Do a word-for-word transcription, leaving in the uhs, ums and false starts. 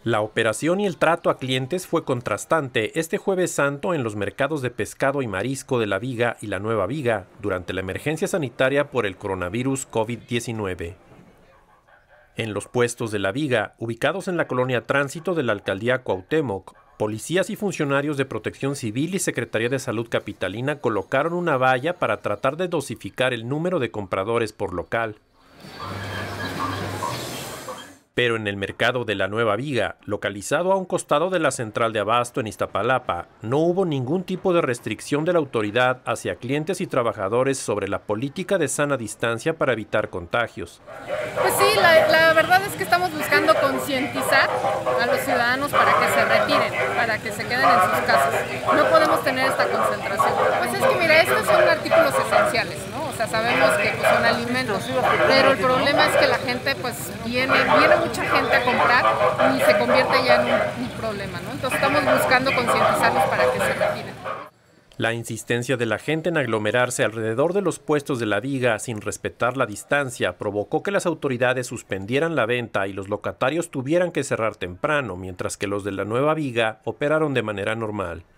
La operación y el trato a clientes fue contrastante este Jueves Santo en los mercados de pescado y marisco de La Viga y La Nueva Viga durante la emergencia sanitaria por el coronavirus COVID diecinueve. En los puestos de La Viga, ubicados en la colonia Tránsito de la alcaldía Cuauhtémoc, policías y funcionarios de Protección Civil y Secretaría de Salud Capitalina colocaron una valla para tratar de dosificar el número de compradores por local. Pero en el mercado de La Nueva Viga, localizado a un costado de la central de abasto en Iztapalapa, no hubo ningún tipo de restricción de la autoridad hacia clientes y trabajadores sobre la política de sana distancia para evitar contagios. Pues sí, la, la verdad es que estamos buscando concientizar a los ciudadanos para que se retiren, para que se queden en sus casas. No podemos tener esta concentración. Pues es que mira, estos son artículos esenciales, ¿no? O sea, sabemos que pues, son alimentos, pero el problema es que la gente pues viene, viene mucha gente a comprar y se convierte ya en un, un problema, ¿no? Entonces estamos buscando concientizarlos para que se retiren. La insistencia de la gente en aglomerarse alrededor de los puestos de La Viga sin respetar la distancia provocó que las autoridades suspendieran la venta y los locatarios tuvieran que cerrar temprano, mientras que los de La Nueva Viga operaron de manera normal.